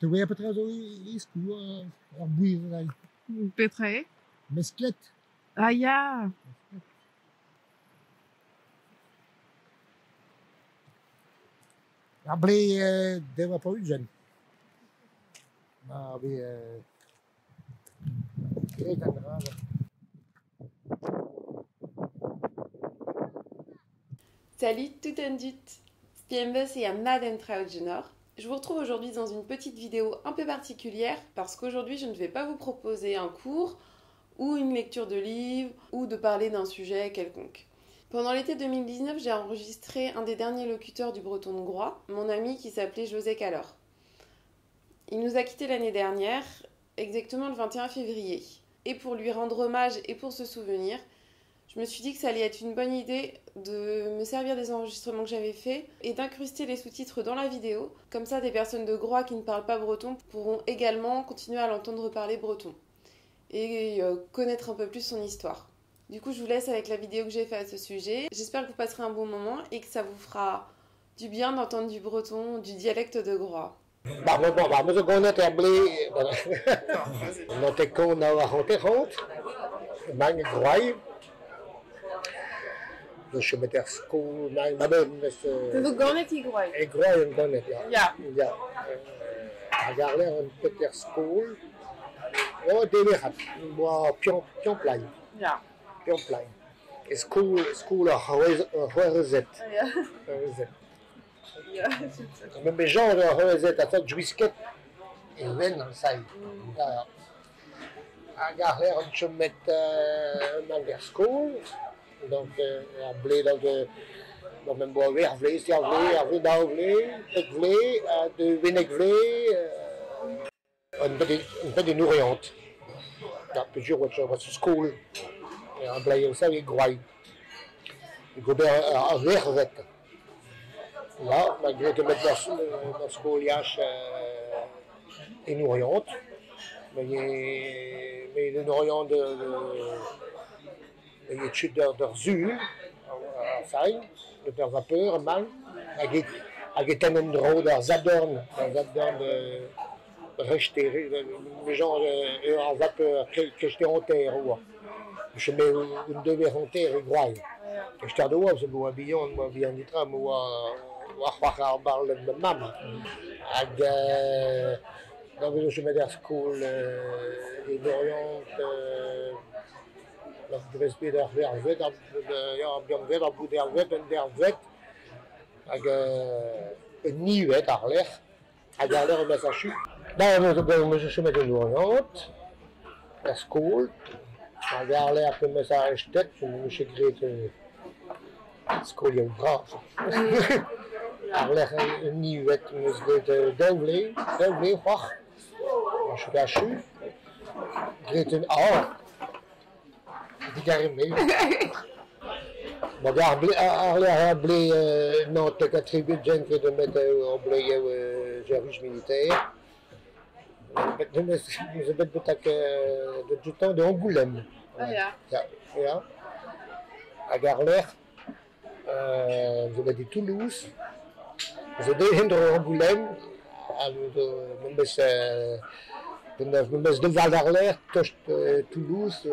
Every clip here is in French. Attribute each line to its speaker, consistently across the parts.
Speaker 1: Tu vois peut-être isco ar bouir
Speaker 2: Petre?
Speaker 1: mesclet.
Speaker 2: Ah ya!
Speaker 1: Ar ble dewa pa ugen. Ma be gret an dra.
Speaker 3: Salut tout un dut. Spiembus et Madame Trautgenor. Je vous retrouve aujourd'hui dans une petite vidéo un peu particulière parce qu'aujourd'hui je ne vais pas vous proposer un cours ou une lecture de livre ou de parler d'un sujet quelconque. Pendant l'été 2019, j'ai enregistré un des derniers locuteurs du breton de Groix, mon ami qui s'appelait José Calor. Il nous a quittés l'année dernière, exactement le 21 février. Et pour lui rendre hommage et pour se souvenir, je me suis dit que ça allait être une bonne idée de me servir des enregistrements que j'avais faits et d'incruster les sous-titres dans la vidéo. Comme ça, des personnes de Groix qui ne parlent pas breton pourront également continuer à l'entendre parler breton et connaître un peu plus son histoire. Du coup, je vous laisse avec la vidéo que j'ai faite à ce sujet. J'espère que vous passerez un bon moment et que ça vous fera du bien d'entendre du breton, du dialecte de Groix.
Speaker 1: Bah, mais je connais ta ble. Notre con a rencontré. Mang Groy. Je me der school, maar
Speaker 2: Du gannet i Groix?
Speaker 1: ik groei een gannet, ja.
Speaker 2: Ja.
Speaker 1: Ja. Regarder een Peter school. Oh, délire. Moi, pion plein.
Speaker 2: Ja.
Speaker 1: Pion plein. School a horizet.
Speaker 2: Ja.
Speaker 1: Horizet.
Speaker 2: Ja.
Speaker 1: Mais mes gens de horizet, à fait juisket. Et ven dans ça. Regarder on se met dans school. Donc, a ble donc même bois vert vlé, c'est vlé, d'au vlé, ek vlé, de venek vlé, un peu de nourriante. Ja, toujours what's school. En blij ça ik groei. Ik go à vervet. Là, malgré que mettre dans scoliage et nourriante, mais le nourriant il y a études d'Urzul, de vapeur, mal, avec un endroit dans Zadorn de rejeter, les gens en vapeur, que j'étais en terre, je mets une demi en terre et grogne. Je t'ai dit, c'est moi bien dit, moi, on parle de maman. Donc, je mets des school et d'Orient. Dat is weer der vet, ja, der boet der vet, een nieuw vet aanleg. Ik ga leren met zijn schu. Dan moet je met een noord, der school. Ik ga leren met zijn stad, moet je greten school je braaf. Ik leg een nieuw vet, moet je greten doubler, wacht. Als je daar schu, greten af. Die carré mee. Maar daar bleef nog te contribueren voor de met de service militaire. Ze hebben dat de jutant de Angoulême.
Speaker 2: Ja.
Speaker 1: Ja. À Garler, ze hebben die Toulouse. Ze deden de Angoulême. De Val d'Arler, Toulouse,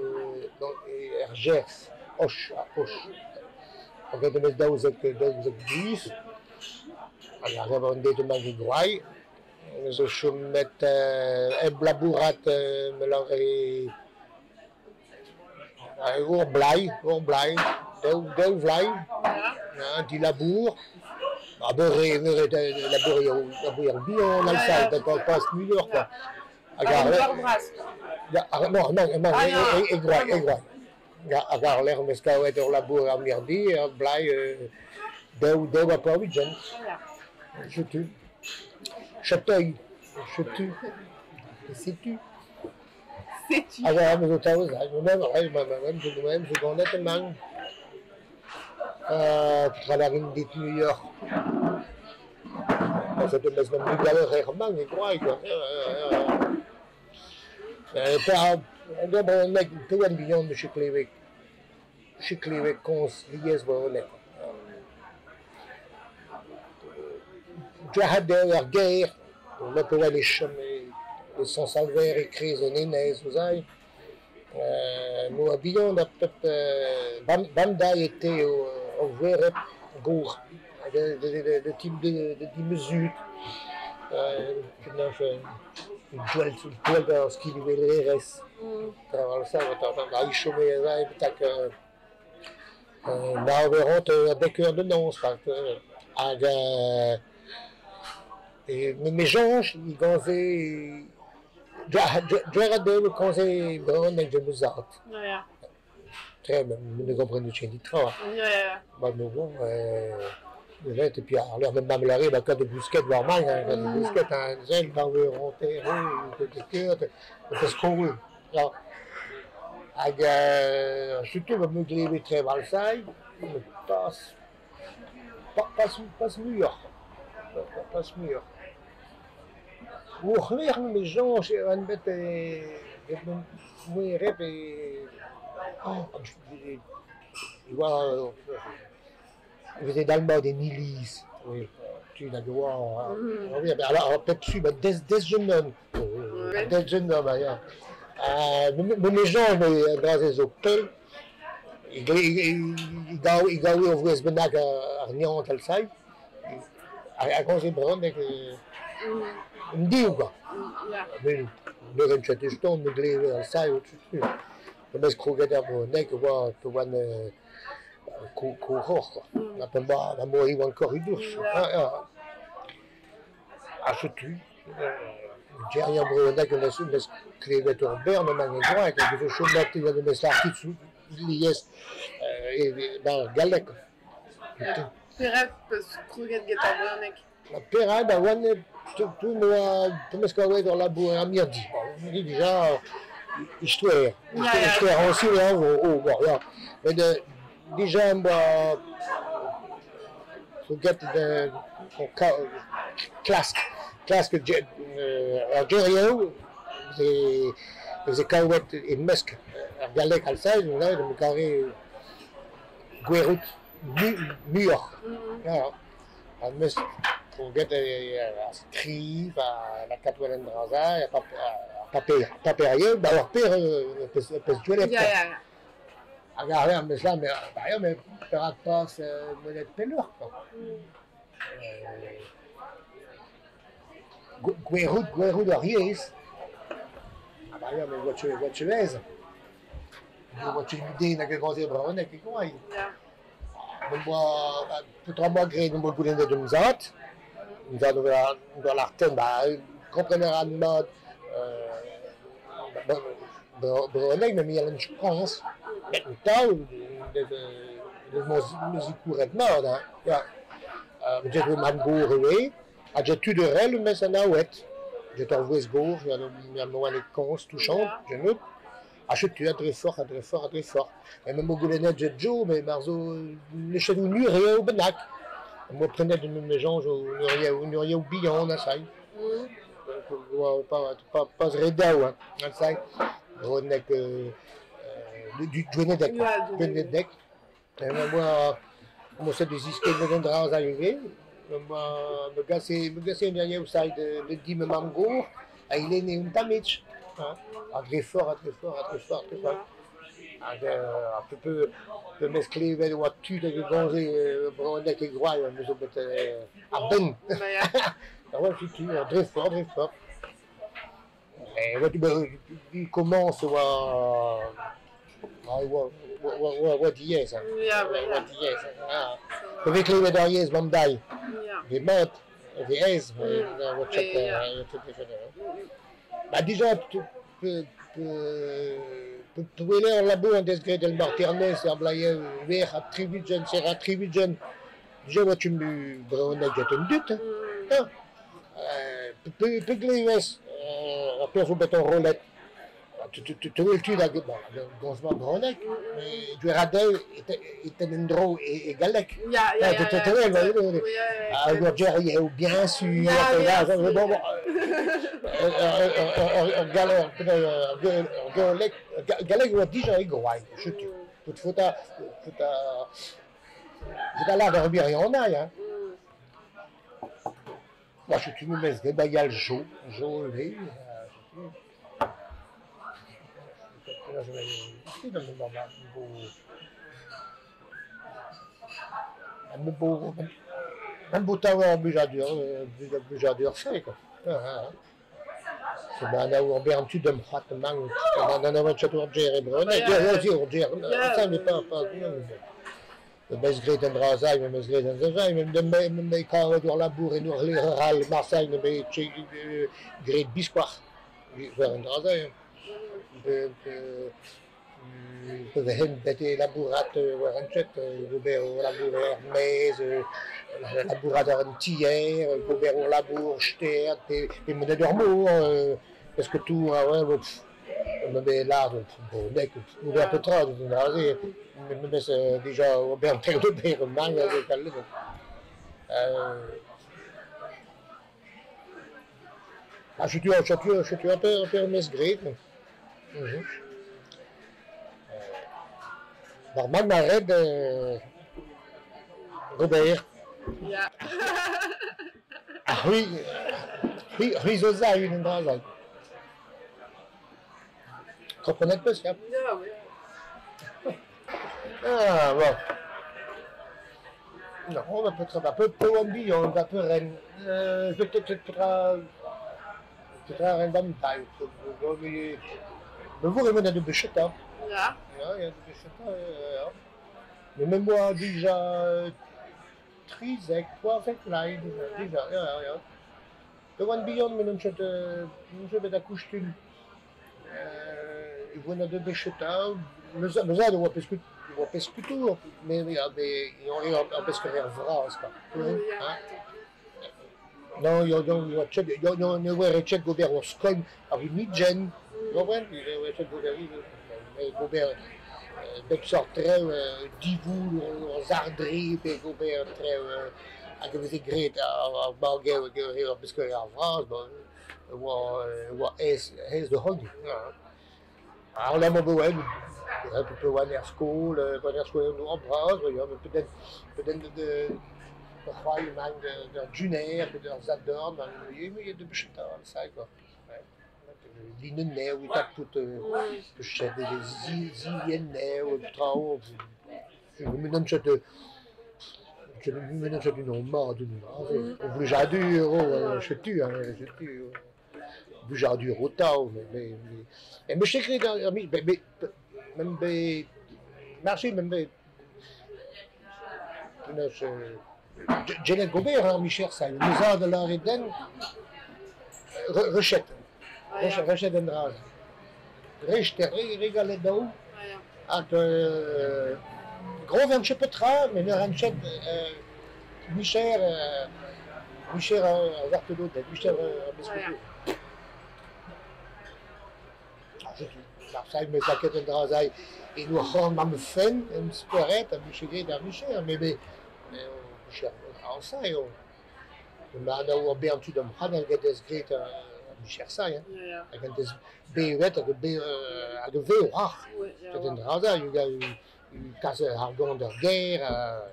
Speaker 1: Gers, Auch. On va mettre dans bus. Alors, on va mettre dans les groix. Je vais mettre un blabourat, me l'aurait. Ourblai, deux vlai, un petit labour. Labouré en bio, on a le sale, on passe 1000 heures, quoi. Non, igual. Agar l'air mais ska être labour à merdi, blai de va pas vite. Je tue. Châteuil. Je tue. C'est tu.
Speaker 2: C'est tu.
Speaker 1: Alors, mais autant même je connais tellement. Travers une dite New York. Ça te met même du galère vraiment, et quoi. Добре, това милион de Шиклевик конс лиез вълне. Джахад de la guerre, Là, pour les chemins, les sens alvers et crises, les nez, vous savez. Moi, bien, Banda était au verre gour, de type de mesure. الجوال ski اللي غيرس ترى صار يشوف هذا بتاعك ما verront avec de non mes gens ils gonzaient Gerardo le conseil bon avec des musards très bien nous comprenons chez Nitra bah nous bon et puis alors même la rive à cas de bousquet normal quand de bousquet un gel dans le renter de cœur de scorer là surtout le mugler très mal ça passe mûr passe mûr ou rien mais gens chez un bête muy rep et voilà il faisait dans le mode des milices. Oui, tu l'as vu. Alors, peut-être des jeunes hommes. Des jeunes hommes, mais les gens, dans les hôtels, ils gagnent au vrai benac à Niant, tel ça. À cause des brons, une diou, quoi. Mais le renchette, je tombe, le glaive, tel ça, ou tout. Le mec croquette à mon nez, tu vois, coureur, la pomba, la mourir dans le corridor. À ce truc, j'ai rien brûlé que la scrivait au berne, on a le droit, et que je suis mettre, il y a des messages qui sont liés dans le galec.
Speaker 2: Perret, croquette, guetteur,
Speaker 1: la Perret, tout moi, tout me scouait dans la boue, à Mirdi. On dit déjà, histoire. Histoire aussi, là, mais déjà, moi, faut get classe algérien, c'est Kawet et Musk, Galek Alsace, on a le carré Guérout, Mur. Musk, faut get Scrive, la Catouane Braza, pas période, bah alors père, peut se jouer les regarde, mais ça, mais Perret passe, monnaie de pelleur, quoi. Guérout de Ries. Ah, bah, mais voiture aise. Voiture idée, n'a que grand zébre, n'a que quoi. Moi, pour 3 mois, gré, nous me voulons de nous autres. Nous avons dans l'artène, comprenez à mode. Brunei, mais il y a une chance. Maintenant, de musique de mode, j'ai vu Mango Roué, j'ai tu de rêve, mais ça n'a ouet. J'ai t'envoyé ce gour, il y a moi les cons touchants, je note. Achète tu très fort. Et même au gouvernement de Joe, mais Marzo, les cheveux nus, rien au benac. Moi, prenais de mes gens, on aurait oublié, on a ça. Pas redao, hein, ça. On est que du Journedec. Moi, c'est des histoires de grands arrivés. Moi, me gasser derrière au side de Dime Mango, il est né un damage. Très fort. Tu peux mescler les voitures de gonzer, Brunec et Groix, mais je peux à Ben. Très fort. Et il commence what yes. Avec les médaillés, Mandai. Les mottes, les aises, déjà, tu peux aller en labo en degré de Marternais, c'est un blaye vert, attribution, c'est attribution. Déjà, moi, tu me brûles, j'ai une doute. Tu peux glisser. Après, vous mettez en roulette. Tu veux le tuer dans le gonzement de Ronek, mais du radel était un drôle et galec. Jerry est bien sûr. Galec ou déjà est gros. Faut à l'art de rebier en aille. Moi, je suis mes des bagages Jo, oui. Un beau tawa bujadur, c'est quoi. C'est bien là où on vient tu de m'hat mang, dans un château de Jerry Brun, ça n'est pas de bes great en Razai, mais bes great en Zazai, même de mes carres de Labour et nous les Marseille, mais great bisquar, vers en Razai. De hen bete labourat war an chet, gober o labour Hermès, labourat ar an tier, gober o labour Stert, pe menet ur mor, parce que tout, me là, bon, nek, gober petra, me mes déjà o ber ter de ber mang, kalle. Je suis un peu mesgré. Normal, m'arrête Robert.
Speaker 2: Ja.
Speaker 1: Ah oui, zo za une drasa. Comprenez pas ça?
Speaker 2: Ja, oui.
Speaker 1: Ah bon. Non, on va peut-être un peu Wambi, on va peu Rennes. Peut-être Rennes dans le taille. Mais vous revenez de Bécheta.
Speaker 2: Ja.
Speaker 1: Ja, de Bécheta. Mais même moi déjà Trizek, quoi avec Leid, déjà, ja. De One Beyond, mais non je vais d'accoucher. Ich wohne de Bécheta, mais ça, de Wapescu tout, mais on a pesquer vras, quoi. Non, il y a check Gobert au Scoim, avec Nidjen, vous voyez, il y a check Gobert, mais Gobert, bec sort très divou, zardri, et Gobert très, avec des grès, à Barguet, à pesquer à vras, ou est de Hog. Alors là, mon beau, un peu Wanner School en bras, peut-être de Royaume de Juner, de Zadorn, il y a de Bécheta, ça quoi. Linenau, il tape tout, des Zilienau, du Trao, je me donne cette. Je me donne cette une mort d'une race. On voulait j'adore, je tue. Bujadur au Tao, mais je sais que même marché, même Jeanette Gobert, Michel, ça, nous a de la Reden, Rechette d'Andraz. Rechte, régalé d'eau, à gros venche petra, mais le ranchette, Michel, à Vertelot, Michel, à Bescoto. Marseille, mais ça qu'est un drasai, et nous rendons à me faire, un speret, à Michel, mais Michel, en ça, on a un bien tout de moi, on a des grès à Michel, ça, avec des B8, avec des V, c'est un drasai, il y a eu casse argon de guerre,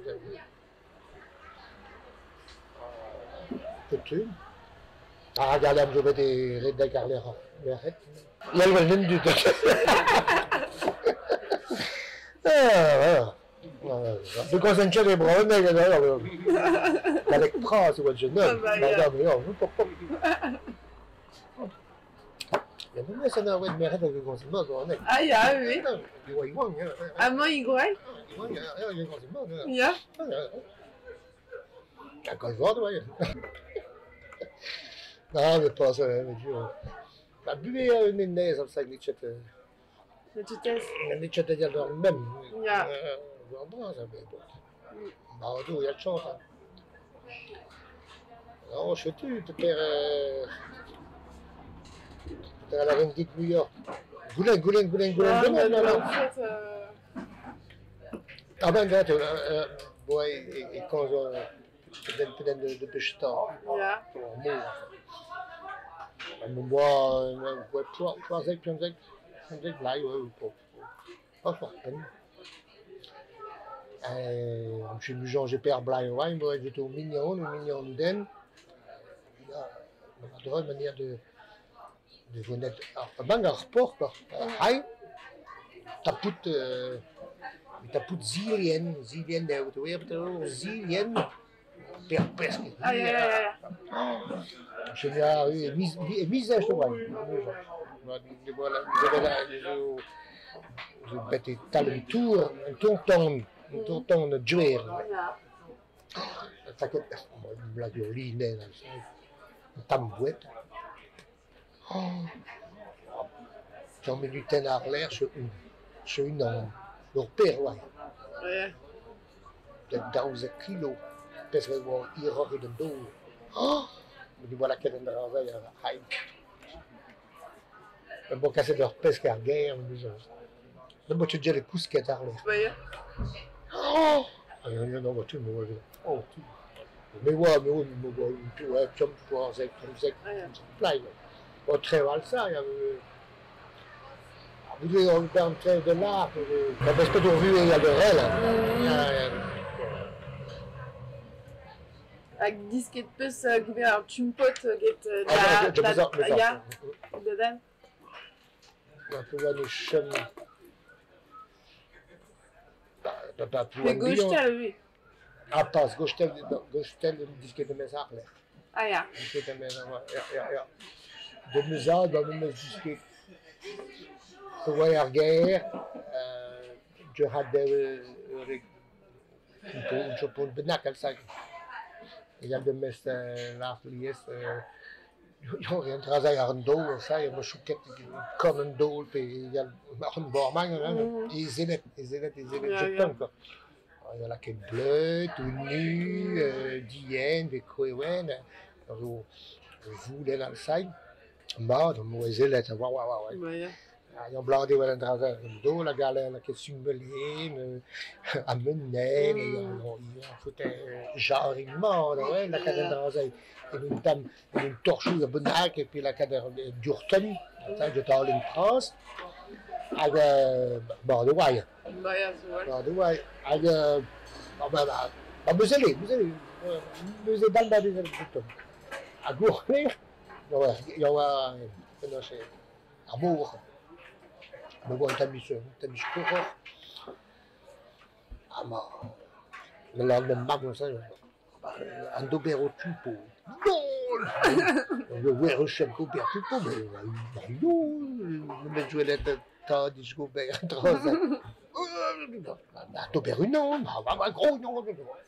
Speaker 1: peut-être. Ah, regardez, je vais des Red Carlera. Il y a le même du tout. De concentrer les bras, mais avec trace ou je ne. Il y a même ça dans le mérite avec le consommant.
Speaker 2: Ah, ja, oui. Ah, moi, il grouille. Ja.
Speaker 1: Un colvard, oui. Non, mais pas ça, mais Dieu. Ma buvée une nez, ça, il est
Speaker 2: Mais tu testes.
Speaker 1: il est déjà dans le même.
Speaker 2: Ja.
Speaker 1: Bon, ça, mais bon. Bah, il y a de chance. Non, je sais tu perds à la Rendite New York. Goulen.
Speaker 2: En fait,
Speaker 1: Ah ben, ouais, et quand peut-être de Bécheta.
Speaker 2: ja.
Speaker 1: Moi, ouais, 3 zek, blij, pas fort peine. Je suis du genre, j'ai perdu blij, ouais, moi j'étais au mignon den. de manière de venir à Bangar Port, Hai, taput zilien, tu vois, zilien, perpesque. Je n'ai pas eu mise à cheval. Je bête tal un tourton de jouer. La violine, une tambouette. J'en mets du thé à l'air sur une leur père, de 12 kilos. Parce que il roque de dos. Mais voilà qu'elle est dans la veille. Un bon cassé de leur pesque à guerre. Le bon tu dis les coups qui est à l'air. Oh! Non, tu me vois. Oh, tu. Mais ouais, tu vois, tu vois, c'est plein. Au Tréval, ça, il y avait. Vous voulez en train de là, parce que tu as vu, il y a de réel.
Speaker 2: Avec disket peus gouver tumpot get
Speaker 1: ja,
Speaker 2: dedans.
Speaker 1: Un peu à l'échelle.
Speaker 2: Mais gauche-tel, oui.
Speaker 1: Ah, pas, gauche-tel, disket de mes arles.
Speaker 2: Ah, ja.
Speaker 1: Disket de mes arles, ja. De mes arles, dans mes disket. De voyage guerre, je had un peu de benakel, ça. Il y a de mes l'arlies, il y a un travail à un dos, ça, il y a une chouquette comme un dos, puis il y a un borman, et les ailettes, je tombe, quoi. Il y a la quête bleue, tout nu, dienne, des couewen, vous voulez dans le sail, bah, donc, les ailettes, ouais. Il y a un blanc de travail à un dos, la galère qui est summelée, à mener, il y a un fauteuil genre immense, la cadre de travail. Et une dame, une torche, une bonac, et puis la cadre d'Urton, de Tarling France, avec bord de Wye. Bord de Wye, avec. Vous allez dans le bas des Urton. À Gourmet, il y a un amour. Me voit un tamis courant. Ah, mais là, le mag, ça, un dobéro tupo. Le verre chèque au père tupo, mais le mec jouait la tête, dis go père, un dobéro, non, gros, non.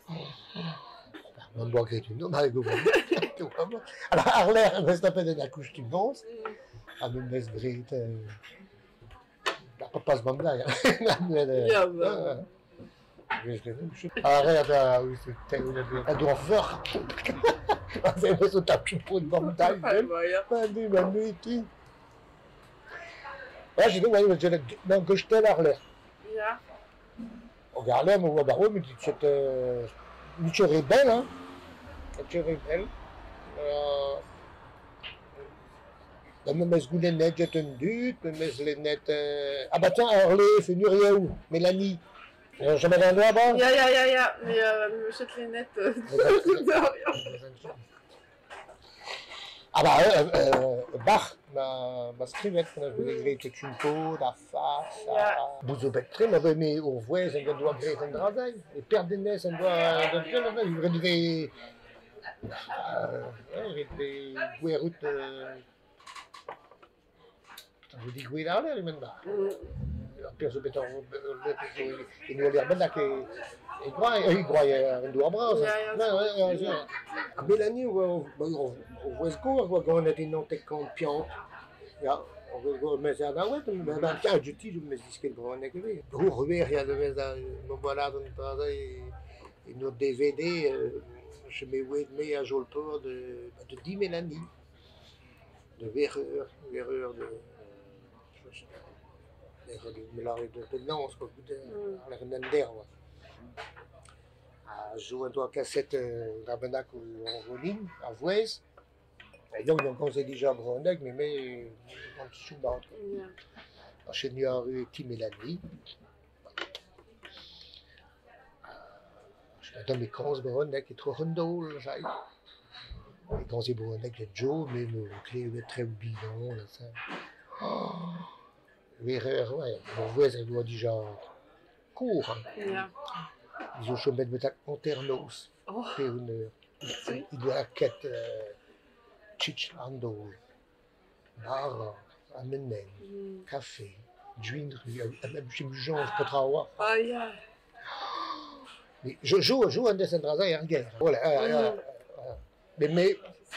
Speaker 1: On boit quelque chose, non, mais go. Alors, Arler, on se tapait de la couche du monde. À me mettre grite. Pas ce moment-là. Arrête, c'était un dorfeur. C'est pas ça, tu prends une bombe d'ail. Ouais, j'ai dit, ouais, que je t'ai l'arlère. Regarde, mais ouais, bah oui, mais c'est une tuerie belle, hein. Une tuerie belle. Mes goulenettes, j'ai tendu, mes lunettes. Ah bah tiens, Orlé, c'est Nuriel, Mélanie. Jamais rien là-bas.
Speaker 2: Ja, mais je te les nettes.
Speaker 1: Ah bah, Bach, ma scrivette, on a vu que tu peux, la face, vous avez très mauvais, mais au voix, ça doit être un travail. Et perdre des nez, ça doit être un travail. Il devrait. Il devrait. Je dis oui là, maintenant. Puis je bête il nous l'air maintenant qu'il croit un doigt bras. Mélanie, on voit ce qu'on on a des noms de campions. On va mettre ça dans le mais dans le cas du titre, je me dis que le grand est que pour revenir, il y a de mes voilà dans le travail et notre DVD, je mets oui à jouer le tour de 10 Mélanie, de verreur de mélange de Nance, quoi, la Renandaire. Je joue un doigt cassette Rabenac en ligne, à Vouez. Et donc, on s'est déjà à Brondec, mais en dessous de l'autre. Chez nous, en rue Tim Mélanie. Je suis dans mes crans Brondec, qui est trop rondol, ça y est. Quand c'est bon, avec les Joe, mais le clé est très bidon, là, ça. Ouais, mon voisin, il doit déjà court.
Speaker 3: Ja.
Speaker 1: Ils ont chômé de Anternos,
Speaker 3: Oh.
Speaker 1: Il doit la quête Chichlando, bar, amenen, café, juinerie, même chez Bujon, je peux travailler.
Speaker 3: Ah, ja.
Speaker 1: Mais je joue un dessin de raza et en guerre. Voilà. Mais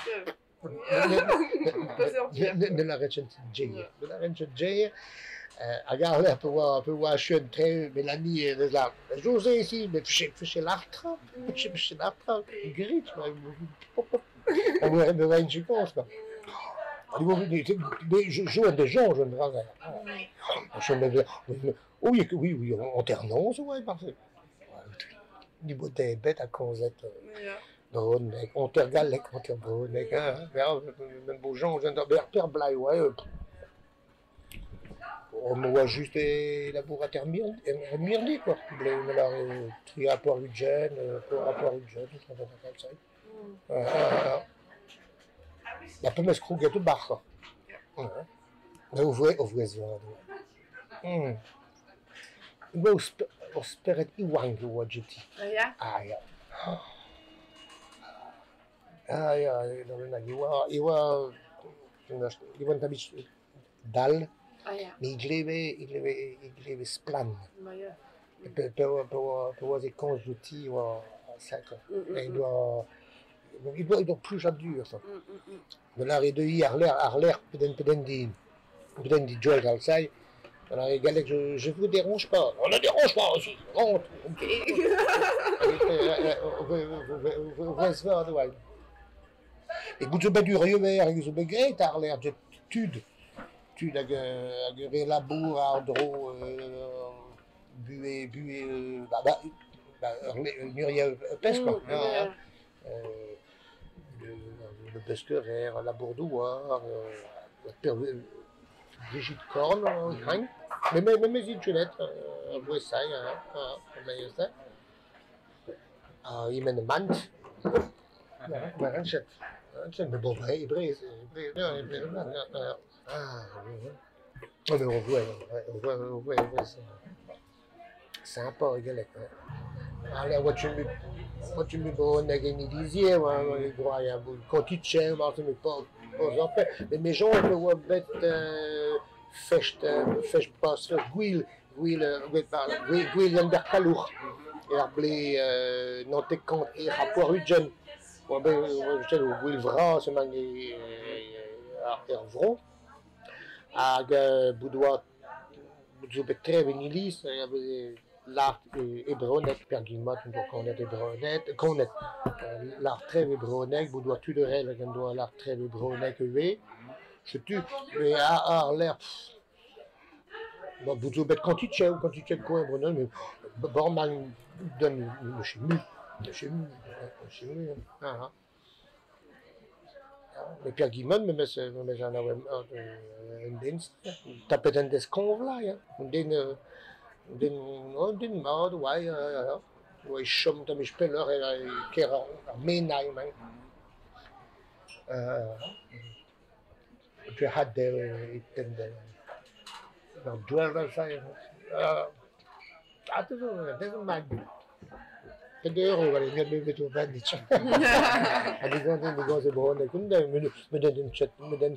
Speaker 1: de la Rachel J. De la Rachel J. Regarde, un peu voir jeune très Mélanie de là. Je sais ici, mais chez l'artre, chez l'artre, gris, on me va une séquence quoi. Mais je joue à des gens, je ne vois rien. Oui, en Ternance, ouais, parfait. Niveau des bêtes à Cosette. Bronek, Ontergalek, Onterbronek, même beau gens, je ne Blay, ouais. On me voit juste la bourre à Mirny, quoi. Mais là, tri rapport Eugène, rapport Eugène, tout ça, comme ça. La peu mes kroeg tout bas, quoi. Mais au vrai, ça. Ik ben speret iwang geworden.
Speaker 3: Ja?
Speaker 1: Ah ja. Ah ja, iwa tabis dal.
Speaker 3: Ah, ja.
Speaker 1: Mais ik lewe splan.
Speaker 3: Maar ja.
Speaker 1: Pour les conjoutis ou ça quoi. Il doit plus à dur ça. Mais là il doit y Arler peut-être di Joel Galsay. Alors les gars je vous dérange pas. On ne dérange pas aussi. Rentre. Et vous avez du rieux vert, vous avez gré Arler tude la bourre Ardro bué Muriel Pes quoi. Le Besquerer, la Bourdouard, Brigitte Korn, mais mes Juliette, à Boessaille, il mène Mant, mais bon, Hébré, mais on voit, sympa, galette. Alors, what you me go negen dizier, les droits, quand tu tiens, mais pas en fait. Mais mes gens, ils voient bête, fecht pas, guil, en berkalour. Et après, nantes quand et rapport Eugène. Je sais, guil vra, c'est manié, ervron. Boudoir, boudoir très vénilis, l'art hébronek, Pierre Guillemot, on doit connaître hébronek, connaître l'art très hébronek, vous doit tu de rêve, on doit l'art très hébronek, je tue, mais à l'air, vous doit quand tu tiens quoi, hébronek, mais Bormann donne le chemu, mais Pierre Guillemot, mais j'en avais un dienst, tapet un desconve là, Den mad, ouais, chum de mes speller et kera menai man. Je had itten dans duel ça. Das mag. D'ailleurs, on va les mettre de tout bas dit. À des grands et bon, me donne chat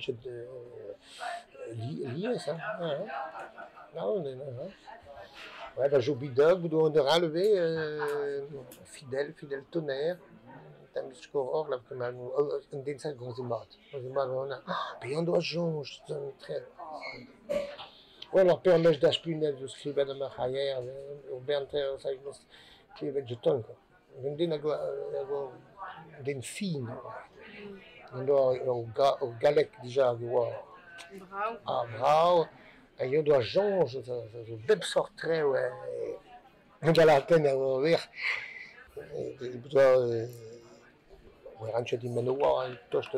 Speaker 1: lié ça. Non. Ouais, ben, j'ai oublié d'og, vous devez relever fidèle tonnerre. T'as mis score là, comme un dinsak gonzimat. Puis on doit jouer, très. Ouais, alors, père lèche d'Aspinel, je suis ben de ma carrière, au Bernter, ça, qui est avec du ton, quoi. On dit, une fine. On doit, au galec, déjà, bravo. Et il doit changer, je bête sortrait, ouais. Dans la peine à ouvrir. Il doit, rentrer du manoir, il touche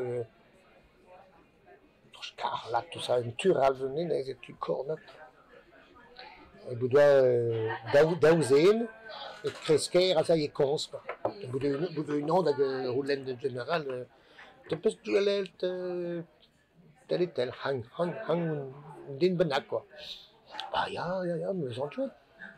Speaker 1: là, tout ça, une ture à venir, les études cornettes. Il doit dauser, et cresquer, ça y est cons, quoi. Il doit une onde avec le roulant de général, bist duelelt tel, hang den benak quoi. Ah ja, mais sont joué.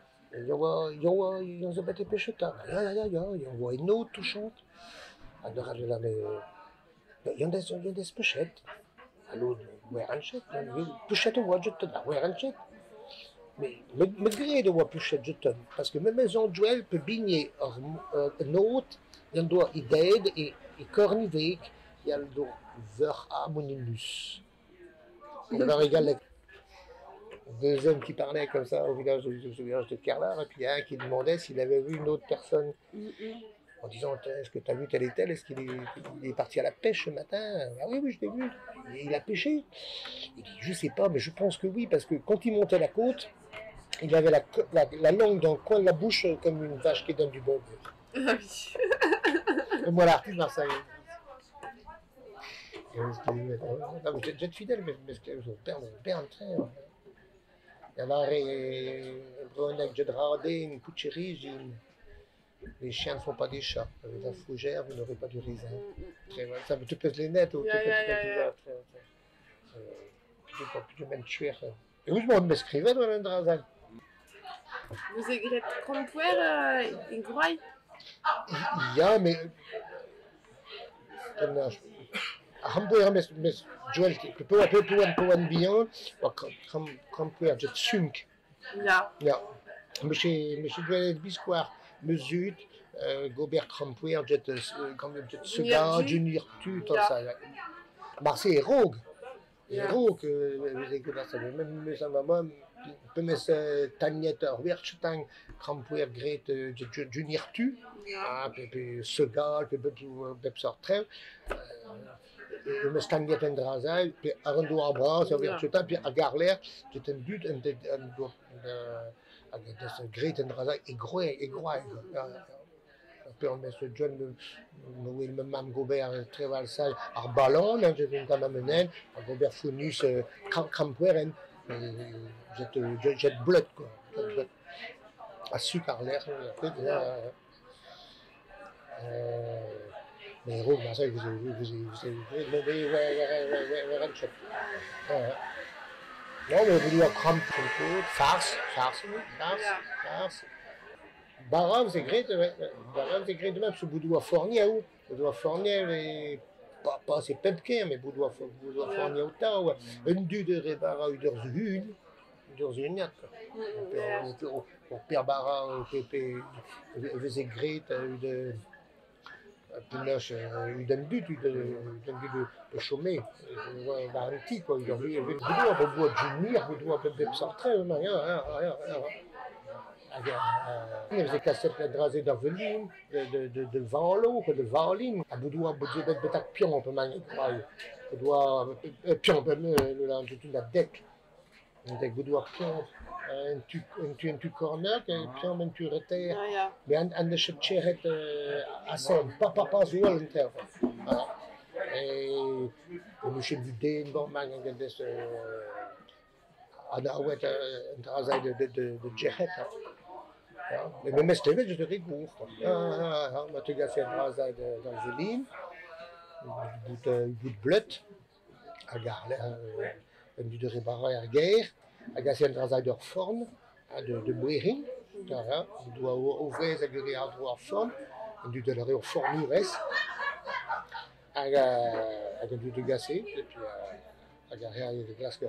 Speaker 1: Jo ze bete pecheta. Ja, jo vois une note touchante. Alors là mais il y a des pochettes. Alors ouais ranchet, pochette wadjet da, ouais ranchet. Mais gré de voir pochette jeton parce que même maison duel peut bigner note, il doit idée et cornivek, il y a le dos ver amoninus. Alors regarde deuxième qui parlait comme ça au village de Kerlar, et puis il y a un qui demandait s'il avait vu une autre personne en disant est-ce que tu as vu tel et tel, est-ce qu'il est parti à la pêche ce matin? Ah oui, je l'ai vu. Et il a pêché. Il dit je sais pas, mais je pense que oui, parce que quand il montait la côte, il avait la langue dans le coin de la bouche comme une vache qui donne du bon beurre.
Speaker 2: Ah oui.
Speaker 1: Et moi l'artiste Marseille. J'ai fidèle, mais je perds un train. Alors, Brunet, une coucherie, les chiens ne font pas des chats. Avec la fougère, vous n'aurez pas du raisin. Ça me pèse les nets. Tu m'aimes tuer. Et où je m'écrivais dans l'Indrazal.
Speaker 2: Vous avez Crampouer et Groy?
Speaker 1: Ja, mais. Crampouer, mais Joël, peu un bien, Crampouer, j'ai sunk.
Speaker 2: Ja.
Speaker 1: Mais Joël Bisquar, Mesut, Gobert Crampouer, j'ai Sega, Junior Tu, tout ça. Marseille est rogue. Rogue, même sa maman. Pemes Tagnette, Werchtang, Crampouer, Gret, Junior Tu, puis Segal, puis Bepsortrev, Pemes Tagnette en Drazail, puis Arando Abras, Werchtang, puis Agarler, c'est un but, Gret en Drazail, et Groy. Puis on met ce John, le Mam Gobert, très valsage, à Ballon, j'ai une dame à mener, Gobert Funus, Crampouer, j'ai blood quoi, à sucre à l'air, mais Rogue, ça vous avez non mais vous dites crampe farce. Barra vous écrivez de même ce Boudoua Fournier où Boudoua Fournier mais pas c'est Pepkin mais Boudoua Fournier au temps une du de Rebara une pour Pierre Barra vous écrivez de d'un but de chômer, un petit quoi, il y avait Boudoua Junior, Boudoua Sortrait, rien. Il faisait cassette de drasé d'Arveline, de Vanlo, de Valine. À Boudoua, Betak Pion, on peut manier. Boudoua, Pion, la deck. Avec Boudoua Pion, un tu corner, Pion, un tu reterre. Mais un de chez Tchéret à Son, pas Zoual, un terre. Et monsieur Budé, bon, un drasé de Tchéret. Mais même si je te rigoure. Je te gagne un drasé d'Arveline, un bout de bleu, à Garlet. Un du de Rebara et Guerre, à Gassien Drazader Forn, de Bouéring, on doit ouvrir les agréés à droit forme, un du de l'arrêt au Fornures, à du de Gassé, et puis à Garrière de Glace,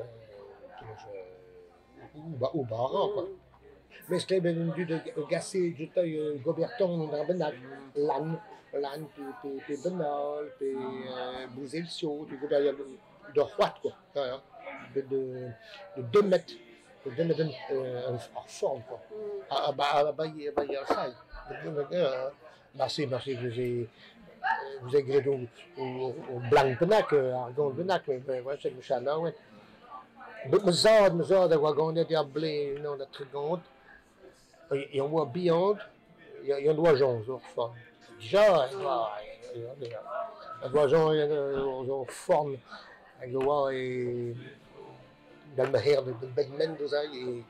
Speaker 1: ou Barra, quoi. Mais c'était un du de Gassé, je t'ai Goberton, dans Benac, Lannes, puis Benal, puis Bouzelcio, puis Gobert de Roite, quoi. De 2 mètres, en forme quoi. Il y a ça. Merci, vous avez gréé au blanc benac, argon benac, mais ouais, c'est le chana, ouais. Mais zad, de wagon, il y a blé, non, de trigante. Il y a un mois beyond, il y a un doigt jaune, en forme. Déjà, un doigt jaune, en forme, avec le doigt et. Dans le herre de Ben Mendoza et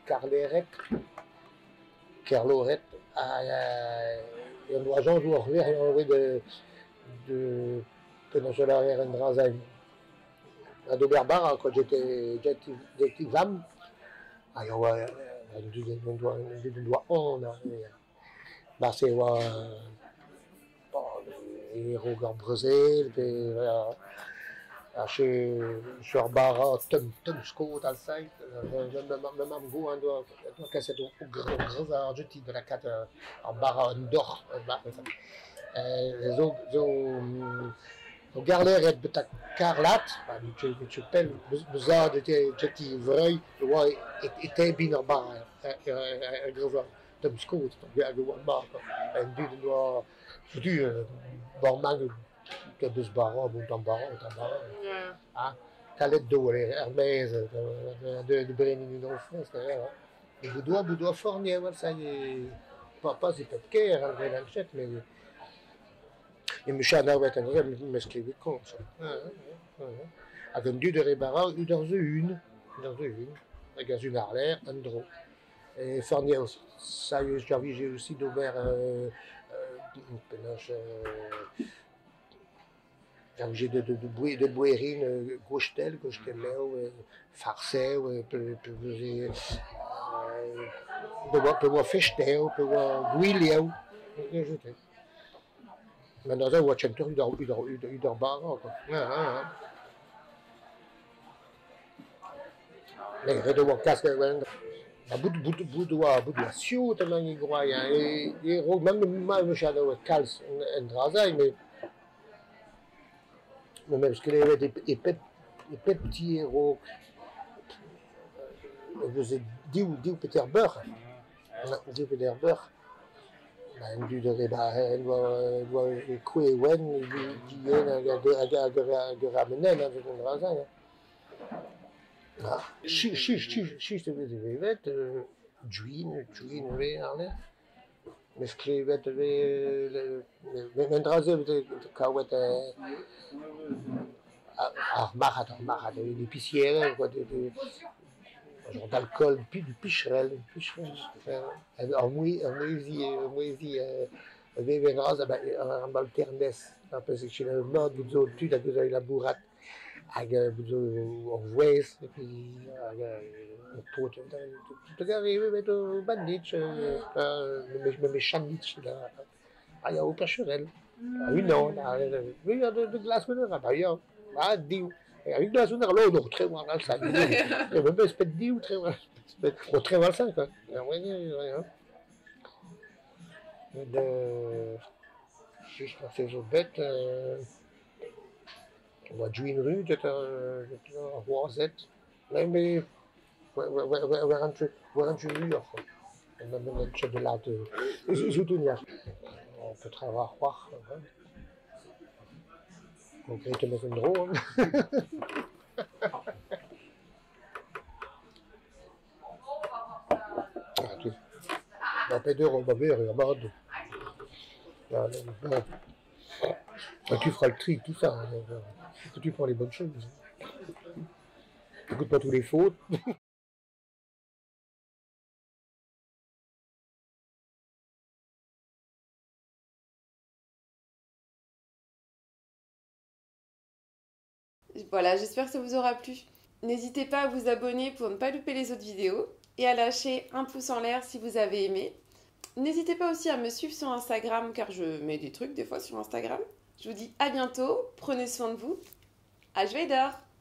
Speaker 1: Carloret, et on doit revenir de sur l'arrière en Drazen. À de Berbara, quand j'étais femme, alors ouais, du doigt on a, bah c'est ouais, les héros Brésil, puis voilà. Chez Barbara, Tom Scott, al site, même goût, on doit casser au gros argentin de la carte en barre en d'or. Les autres, au garler et de carlate, tu pelles, vous avez été vrai, était bien en barre, un gros Tom Scott, un gros barre, un du de noir, je dis, bon, man, que dus barra, bon barra. Ah, calet d'eau, Hermès, de Brenin dans le fond, c'est Boudois Fournier, ça y est, pas c'est pas de guerre, hein, la chèque, mais il me chana avec un vrai, mais ce qui est con, ça. Avec un du de Rébara, dans une, avec une arlère, un drôle. Et Fournier aussi, ça y est, j'ai aussi d'Aubert, j'ai de boérine, gauchetel, farcé, peut voir fechté, peut voir guilé. Maintenant, ça, on chanteur, il dort barre, quoi. Mais il doit casque, boudoir, siou, tellement il croit, et même le shadow, cals, un drazaï, mais même parce qu'il y avait des petits héros, ils faisaient 10 Peter Burr, un du de Reba, doit couer Wen, qui est à ramener dans une drazaï. Si, je vais Juin, mais ce qui va être le drazaï, quand Armahat, l'épicière, genre d'alcool, puis du picherel, en moésie, avec un balternes, parce que chez le mort, vous avez tout, vous avez la bourrate, avec en ouest, et puis, un pot, tout arrivé, mais au bandit, mais chanditch, là, il y a au picherel. Oui, non, il y a de glace, ah, diu. Avec glace, on a l'eau, très mal, ça. Il y a même pas de diu, très mal. Très mal, ça, quoi. Si je pensais aux bêtes, on va jouer une rue, j'étais en Roisette. Mais, on un mur, quoi. On a même un chat de là, on peut très voir, on peut te mettre une drôle. On peut dire, on va voir, il y a marre de. Quand tu feras le tri, tout ça, que tu prends les bonnes choses. Écoute pas tous les fautes.
Speaker 3: Voilà, j'espère que ça vous aura plu. N'hésitez pas à vous abonner pour ne pas louper les autres vidéos et à lâcher un pouce en l'air si vous avez aimé. N'hésitez pas aussi à me suivre sur Instagram car je mets des trucs des fois sur Instagram. Je vous dis à bientôt, prenez soin de vous. À Schweider!